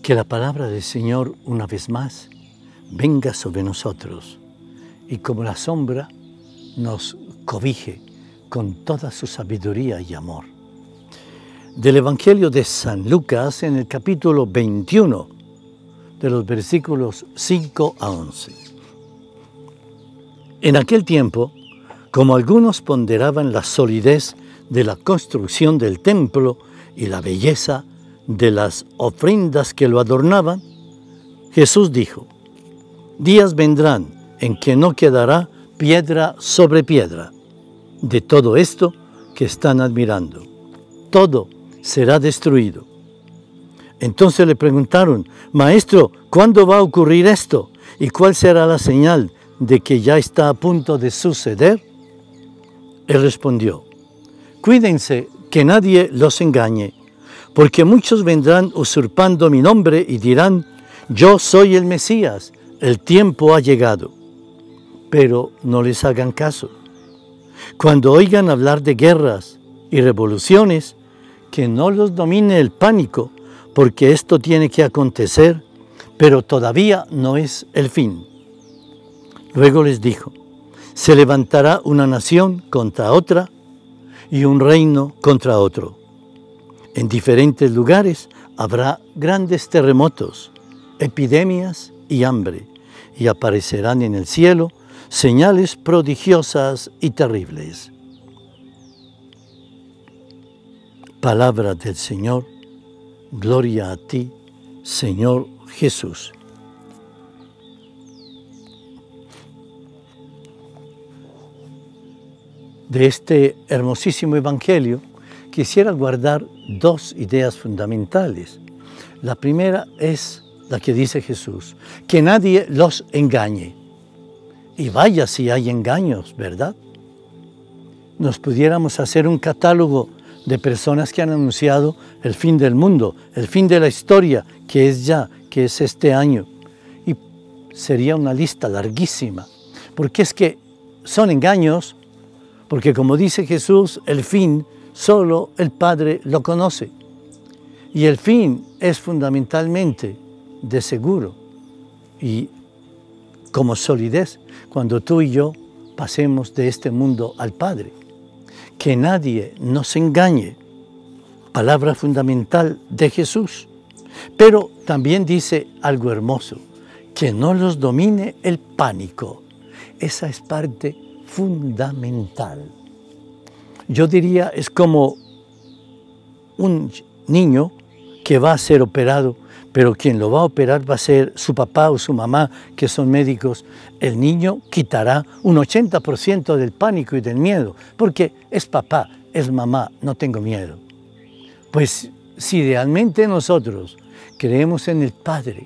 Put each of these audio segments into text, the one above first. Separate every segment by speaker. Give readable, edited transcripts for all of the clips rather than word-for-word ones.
Speaker 1: Que la palabra del Señor, una vez más, venga sobre nosotros y como la sombra nos cobije con toda su sabiduría y amor. Del Evangelio de San Lucas, en el capítulo 21, de los versículos 5 a 11. En aquel tiempo, como algunos ponderaban la solidez de la construcción del templo y la belleza de las ofrendas que lo adornaban, Jesús dijo: días vendrán en que no quedará piedra sobre piedra de todo esto que están admirando. Todo será destruido. Entonces le preguntaron: Maestro, ¿cuándo va a ocurrir esto? ¿Y cuál será la señal de que ya está a punto de suceder? Él respondió: cuídense que nadie los engañe, porque muchos vendrán usurpando mi nombre y dirán: yo soy el Mesías, el tiempo ha llegado. Pero no les hagan caso. Cuando oigan hablar de guerras y revoluciones, que no los domine el pánico, porque esto tiene que acontecer, pero todavía no es el fin. Luego les dijo: se levantará una nación contra otra y un reino contra otro. En diferentes lugares habrá grandes terremotos, epidemias y hambre, y aparecerán en el cielo señales prodigiosas y terribles. Palabra del Señor, gloria a ti, Señor Jesús. De este hermosísimo Evangelio quisiera guardar dos ideas fundamentales. La primera es la que dice Jesús: que nadie los engañe. Y vaya si hay engaños, ¿verdad? Nos pudiéramos hacer un catálogo de personas que han anunciado el fin del mundo, el fin de la historia, que es ya, que es este año. Y sería una lista larguísima, porque es que son engaños, porque como dice Jesús, el fin solo el Padre lo conoce. Y el fin es fundamentalmente de seguro y como solidez cuando tú y yo pasemos de este mundo al Padre. Que nadie nos engañe, palabra fundamental de Jesús. Pero también dice algo hermoso: que no los domine el pánico. Esa es parte fundamental. Yo diría, es como un niño que va a ser operado, pero quien lo va a operar va a ser su papá o su mamá, que son médicos. El niño quitará un 80% del pánico y del miedo, porque es papá, es mamá, no tengo miedo. Pues si realmente nosotros creemos en el Padre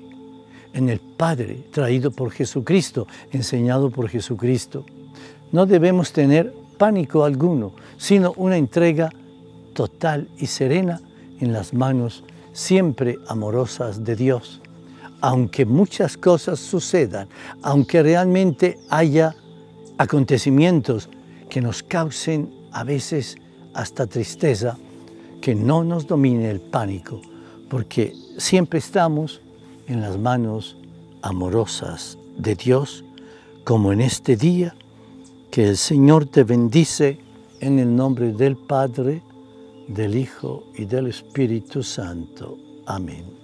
Speaker 1: traído por Jesucristo, enseñado por Jesucristo, no debemos tener pánico alguno, sino una entrega total y serena en las manos siempre amorosas de Dios. Aunque muchas cosas sucedan, aunque realmente haya acontecimientos que nos causen a veces hasta tristeza, que no nos domine el pánico, porque siempre estamos en las manos amorosas de Dios, como en este día. Que el Señor te bendice en el nombre del Padre, del Hijo y del Espíritu Santo. Amén.